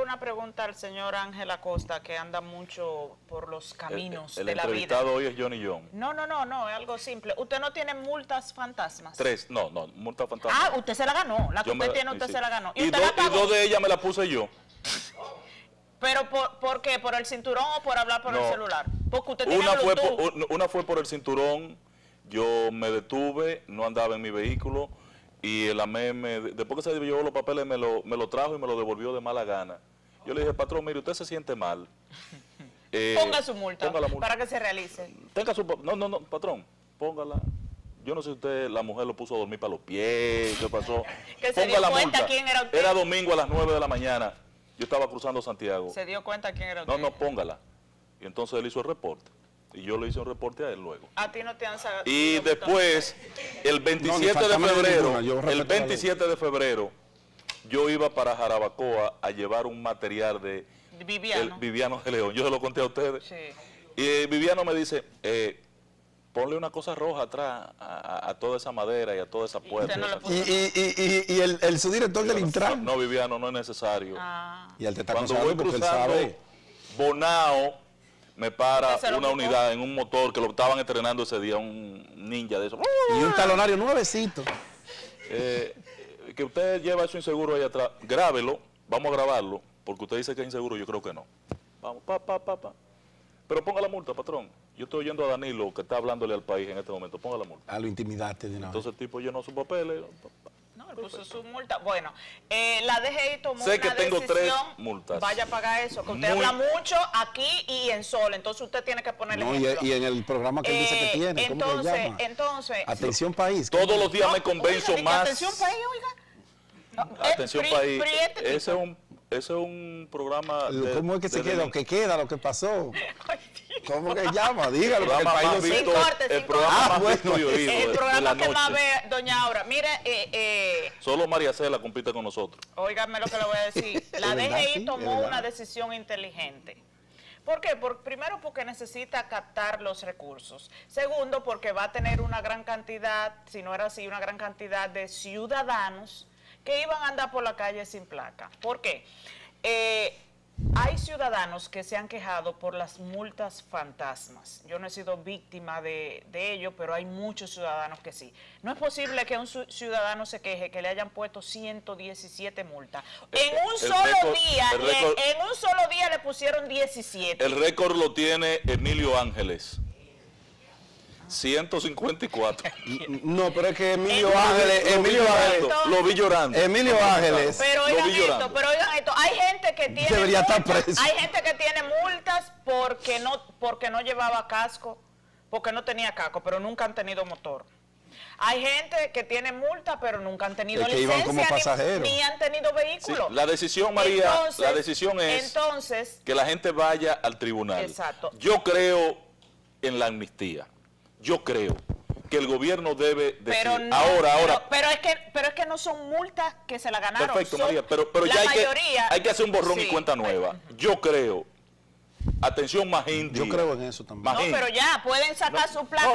una pregunta al señor Ángel Acosta, que anda mucho por los caminos de la vida. El entrevistado hoy es Johnny John. No, es algo simple. ¿Usted no tiene multas fantasmas? 3, no, multas fantasmas. Ah, usted se la ganó. La que usted tiene, usted se la ganó. Y 2 de ellas me las puse yo. ¿Pero por qué? ¿Por el cinturón o por hablar por el celular? Porque usted tiene una fue por el cinturón, yo me detuve, no andaba en mi vehículo, y el AME, después que se llevó los papeles, me lo trajo y me lo devolvió de mala gana. Yo le dije, patrón, mire, usted se siente mal. Ponga su multa, para que se realice. No, patrón, póngala. Yo no sé si usted, la mujer lo puso a dormir para los pies, ¿qué pasó? Que se dio cuenta quién era usted. Era domingo a las 9 de la mañana, yo estaba cruzando Santiago. ¿Se dio cuenta quién era usted? No, póngala. Y entonces él hizo el reporte. Y yo le hice un reporte a él luego. A ti no te han sacado. Y después, el 27 de febrero, yo iba para Jarabacoa a llevar un material de Viviano de León. Yo se lo conté a ustedes. Sí. Y Viviano me dice, ponle una cosa roja atrás a toda esa madera y a toda esa puerta. Y el subdirector del Intran. No, Viviano, no es necesario. Y él te está Cuando voy cruzando Bonao, me para una unidad en un motor que lo estaban entrenando ese día, un ninja de esos. Y un talonario nuevecito. Que usted lleva eso inseguro ahí atrás, grábelo, vamos a grabarlo, porque usted dice que es inseguro, yo creo que no. Vamos, Pero ponga la multa, patrón. Yo estoy oyendo a Danilo, que está hablándole al país en este momento, ponga la multa. Lo intimidaste de una vez. Entonces el tipo llenó sus papeles. No, le puso su multa. Bueno, la DGI tomó sé que una tengo decisión. 3 multas. Vaya a pagar eso, que usted habla mucho aquí y en Sol, entonces usted tiene que ponerle y en el programa que él dice que tiene, ¿cómo se llama? Entonces, Atención País. Todos los días me convenzo más. Atención País, oiga. Atención País, ese es un programa. ¿Cómo es que se queda? Lo que queda, lo que pasó. ¿Cómo que llama? Dígalo. El programa más visto y oído. El programa que más ve, doña Aura. Mire, solo María Cela compite con nosotros. Óigame lo que le voy a decir. La DGI tomó una decisión inteligente. ¿Por qué? Primero, porque necesita captar los recursos. Segundo, porque va a tener una gran cantidad, si no era así, una gran cantidad de ciudadanos que iban a andar por la calle sin placa. ¿Por qué? Hay ciudadanos que se han quejado por las multas fantasmas. Yo no he sido víctima de ello, pero hay muchos ciudadanos que sí. No es posible que un ciudadano se queje que le hayan puesto 117 multas. En un solo día le pusieron 17. El récord lo tiene Emilio Ángeles. 154. No, pero es que Emilio Ángeles lo vi llorando. Emilio Ángeles. Pero oigan esto, hay gente que tiene debería estar preso. Hay gente que tiene multas porque no llevaba casco, porque no tenía casco, pero nunca han tenido motor. Hay gente que tiene multa, pero nunca han tenido licencia ni han tenido vehículo. Sí, la decisión, María, la decisión es que la gente vaya al tribunal. Exacto. Yo creo en la amnistía. Yo creo que el gobierno debe decir, pero es que no son multas que se la ganaron. Perfecto, María, pero ya hay que hacer un borrón y cuenta nueva. Yo creo, atención Magín. Yo creo en eso también. No, pero ya, pueden sacar su plata,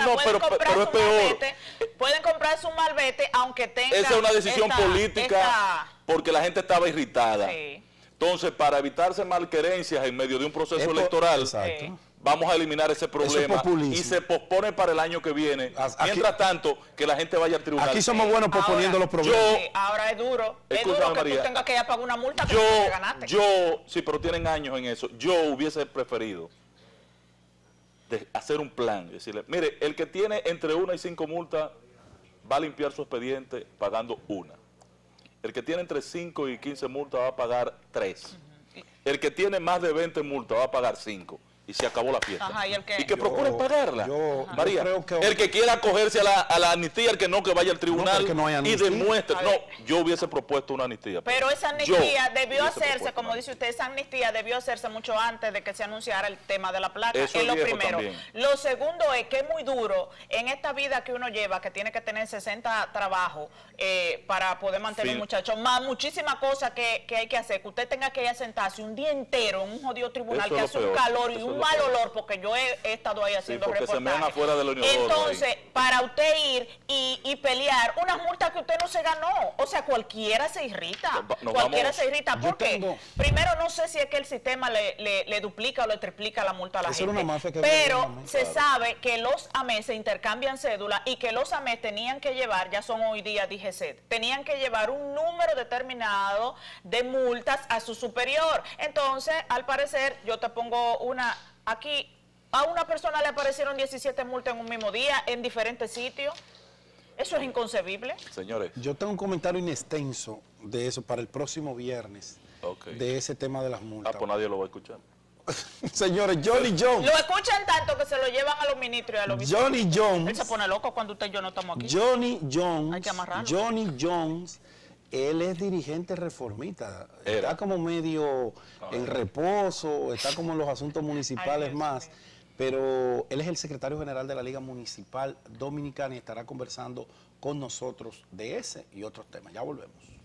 pueden comprar su malvete, aunque tenga... Esa es una decisión política, porque la gente estaba irritada. Sí. Entonces, para evitarse malquerencias en medio de un proceso electoral... Exacto. Vamos a eliminar ese problema y se pospone para el año que viene. Mientras tanto, que la gente vaya al tribunal. Aquí somos buenos posponiendo los problemas. Ahora es duro que tú tengas que ir a pagar una multa que te ganaste. Sí, pero tienen años en eso. Yo hubiese preferido hacer un plan. Decirle, mire, el que tiene entre 1 y 5 multas va a limpiar su expediente pagando 1. El que tiene entre 5 y 15 multas va a pagar 3. El que tiene más de 20 multas va a pagar 5. Y se acabó la fiesta. Ajá, y que procuren pagarla. María, el que quiera acogerse a la amnistía, el que no, que vaya al tribunal y demuestre. No, yo hubiese propuesto una amnistía. Pero esa amnistía debió hacerse, como dice usted, esa amnistía debió hacerse mucho antes de que se anunciara el tema de la placa. Eso es lo primero. También. Lo segundo es que es muy duro en esta vida que uno lleva, que tiene que tener 60 trabajos para poder mantener un muchacho, más muchísimas cosas que hay que hacer, que usted tenga que ir a sentarse un día entero en un jodido tribunal que hace un calor y un un mal olor, porque yo he estado ahí haciendo porque se mean reportajes. afuera del inodoro. Entonces, para usted ir y pelear unas multas que usted no se ganó, o sea, cualquiera se irrita. Cualquiera se irrita. ¿Por qué? Primero, no sé si es que el sistema le duplica o le triplica la multa a la gente. Pero se sabe que los AMES se intercambian cédulas y que los AMES tenían que llevar, ya son hoy día DGC, tenían que llevar un número determinado de multas a su superior. Entonces, al parecer, yo te pongo una aquí, a una persona le aparecieron 17 multas en un mismo día en diferentes sitios. Eso es inconcebible. Señores. Yo tengo un comentario inextenso de eso para el próximo viernes, de ese tema de las multas. Pues nadie lo va a escuchar. Señores, Johnny Jones. Lo escuchan tanto que se lo llevan a los ministros y a los viceministros. Johnny Jones. Él se pone loco cuando usted y yo no estamos aquí. Johnny Jones. Hay que amarrarlo. Johnny Jones, él es dirigente reformista. Está como medio en reposo, está como en los asuntos municipales más. Pero él es el secretario general de la Liga Municipal Dominicana y estará conversando con nosotros de ese y otros temas. Ya volvemos.